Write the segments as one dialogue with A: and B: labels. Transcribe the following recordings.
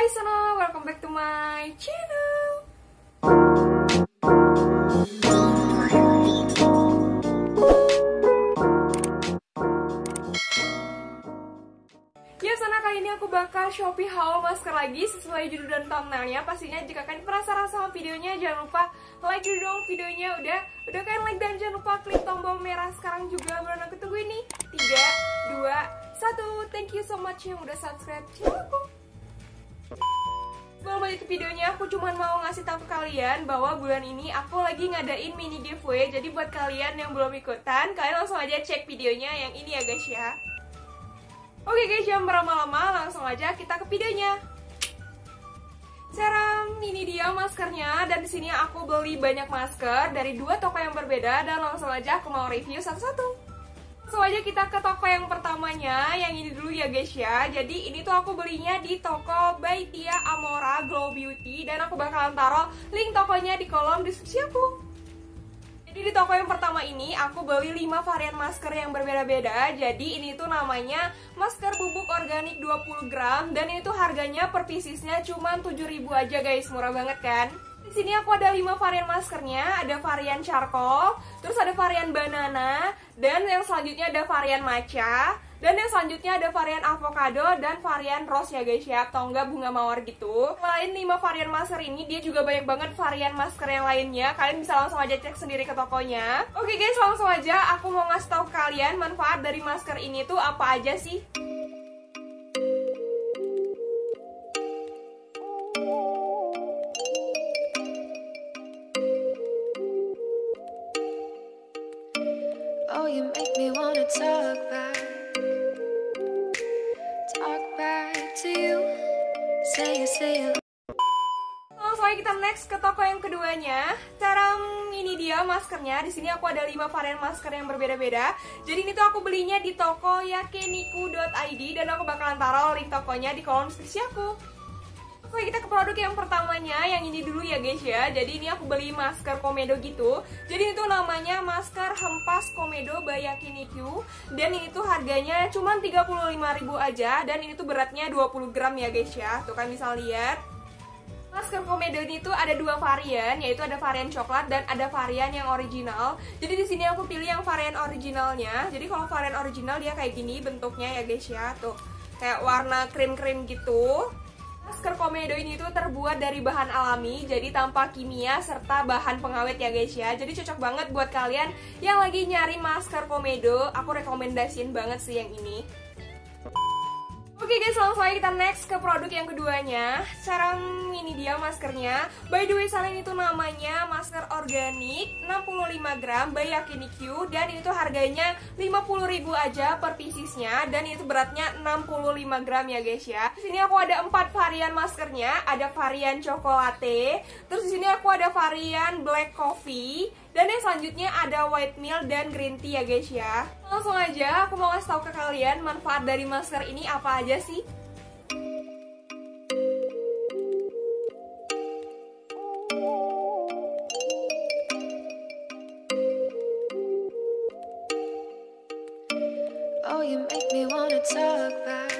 A: guys, welcome back to my channel. Ya sana, kali ini aku bakal Shopee haul masker lagi sesuai judul dan thumbnailnya. Pastinya jika kalian penasaran sama videonya, jangan lupa like dulu dong videonya. Udah kalian like dan jangan lupa klik tombol merah sekarang juga. Baru aku tunggu ini 3, 2, 1. Thank you so much yang udah subscribe channelku. Sebelum lanjut ke videonya, aku cuma mau ngasih tahu ke kalian bahwa bulan ini aku lagi ngadain mini giveaway. Jadi buat kalian yang belum ikutan, kalian langsung aja cek videonya yang ini ya guys ya. Oke guys, jangan berlama-lama, langsung aja kita ke videonya. Seram, ini dia maskernya, dan di sini aku beli banyak masker dari dua toko yang berbeda, dan langsung aja aku mau review satu-satu. Langsung aja kita ke toko yang pertamanya, yang ini dulu ya guys ya. Jadi ini tuh aku belinya di toko by Tia Amora Glow Beauty, dan aku bakalan taruh link tokonya di kolom deskripsi aku. Jadi di toko yang pertama ini aku beli 5 varian masker yang berbeda-beda. Jadi ini tuh namanya masker bubuk organik 20 gram, dan ini tuh harganya per piecesnya cuma 7.000 aja guys, murah banget kan? Di sini aku ada 5 varian maskernya, ada varian charcoal, terus ada varian banana, dan yang selanjutnya ada varian matcha, dan yang selanjutnya ada varian avocado dan varian rose ya guys ya, atau enggak bunga mawar gitu. Selain 5 varian masker ini, dia juga banyak banget varian masker yang lainnya. Kalian bisa langsung aja cek sendiri ke tokonya. Oke guys, langsung aja aku mau ngasih tahu ke kalian manfaat dari masker ini tuh apa aja sih.
B: Oh, you make me wanna talk back to you. Say it.
A: Langsung aja kita next ke toko yang keduanya. Taram, ini dia maskernya. Di sini aku ada 5 varian masker yang berbeda-beda. Jadi ini tuh aku belinya di toko yakiniku.id, dan aku bakalan taruh link tokonya di kolom deskripsi aku. Oke, kita ke produk yang pertamanya, yang ini dulu ya guys ya. Jadi ini aku beli masker komedo gitu. Jadi itu namanya masker hempas komedo by Yakiniku, dan ini tuh harganya cuma 35.000 aja, dan ini tuh beratnya 20 gram ya guys ya. Tuh kan bisa lihat. Masker komedo ini tuh ada 2 varian, yaitu ada varian coklat dan ada varian yang original. Jadi di sini aku pilih yang varian originalnya. Jadi kalau varian original dia kayak gini bentuknya ya guys ya. Tuh, kayak warna krim-krim gitu. Masker komedo ini tuh terbuat dari bahan alami, jadi tanpa kimia serta bahan pengawet ya guys ya. Jadi cocok banget buat kalian yang lagi nyari masker komedo. Aku rekomendasiin banget sih yang ini. Oke guys, langsung aja kita next ke produk yang keduanya. Sekarang ini dia maskernya. By the way, selain itu namanya masker organik 65 gram by Yakiniku, dan itu harganya 50.000 aja per piecesnya, dan itu beratnya 65 gram ya guys ya. Di sini aku ada 4 varian maskernya, ada varian cokolate, terus di sini aku ada varian black coffee, dan yang selanjutnya ada white milk dan green tea ya guys ya. Langsung aja aku mau ngasih tahu ke kalian manfaat dari masker ini apa aja sih.
B: Oh, you make me wanna talk back.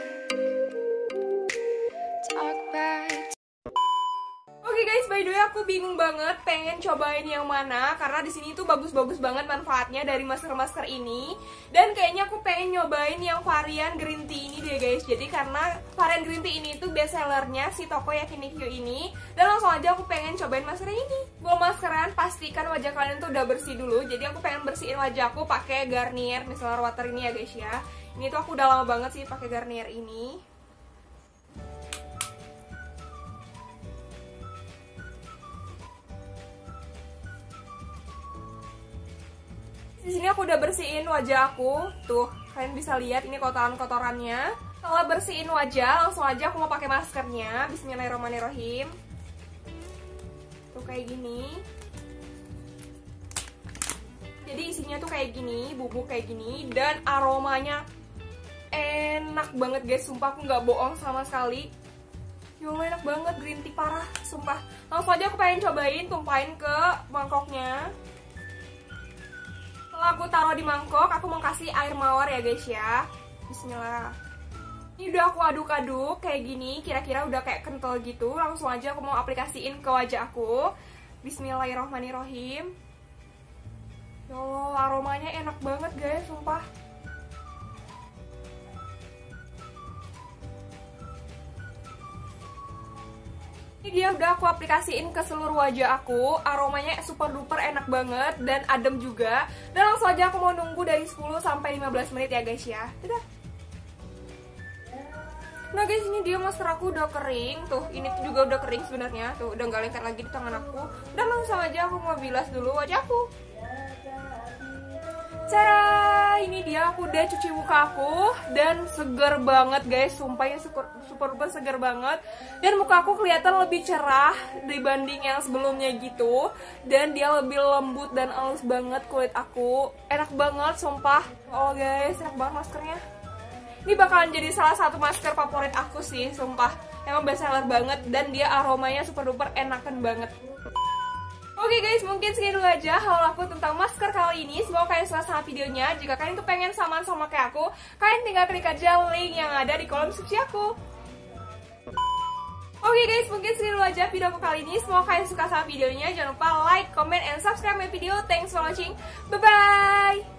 A: Oke guys, by the way aku bingung banget pengen cobain yang mana, karena di sini tuh bagus-bagus banget manfaatnya dari masker-masker ini, dan kayaknya aku pengen nyobain yang varian green tea ini deh guys. Jadi karena varian green tea ini tuh best sellernya si toko Yakiniku ini, dan langsung aja aku pengen cobain masker ini. Mau maskeran, pastikan wajah kalian tuh udah bersih dulu. Jadi aku pengen bersihin wajahku pakai Garnier micellar water ini ya guys ya. Ini tuh aku udah lama banget sih pakai Garnier ini. Di sini aku udah bersihin wajah aku. Tuh, kalian bisa lihat ini kotoran-kotorannya. Setelah bersihin wajah, langsung aja aku mau pakai maskernya. Bismillahirrahmanirrahim. Tuh kayak gini. Jadi isinya tuh kayak gini, bubuk kayak gini, dan aromanya enak banget guys. Sumpah aku nggak bohong sama sekali. Ya Allah, enak banget, green tea parah, sumpah. Langsung aja aku pengen cobain, tumpahin ke mangkoknya. Setelah aku taruh di mangkok, aku mau kasih air mawar ya guys ya. Bismillah. Ini udah aku aduk-aduk kayak gini, kira-kira udah kayak kental gitu. Langsung aja aku mau aplikasiin ke wajah aku. Bismillahirrohmanirrohim. Ya Allah, aromanya enak banget guys, sumpah. Ini dia udah aku aplikasiin ke seluruh wajah aku. Aromanya super duper enak banget dan adem juga. Dan langsung aja aku mau nunggu dari 10 sampai 15 menit ya guys ya. Dadah. Nah guys, ini dia masker aku udah kering. Tuh, ini tuh juga udah kering sebenarnya. Tuh, udah nggak lengket lagi di tangan aku. Dan langsung aja aku mau bilas dulu wajahku. Cara ini dia aku udah cuci muka aku dan seger banget guys, sumpah ini super seger banget. Dan muka aku kelihatan lebih cerah dibanding yang sebelumnya gitu. Dan dia lebih lembut dan halus banget kulit aku. Enak banget sumpah. Oh guys, enak banget maskernya. Ini bakalan jadi salah satu masker favorit aku sih, sumpah. Emang bestseller banget dan dia aromanya super duper enakan banget. Oke guys, mungkin segini dulu aja haul aku tentang masker kali ini. Semoga kalian suka sama videonya. Jika kalian tuh pengen samaan sama kayak aku, kalian tinggal klik aja link yang ada di kolom deskripsi aku. Oke guys, mungkin segini dulu aja video aku kali ini. Semoga kalian suka sama videonya. Jangan lupa like, comment, and subscribe my video. Thanks for watching. Bye-bye!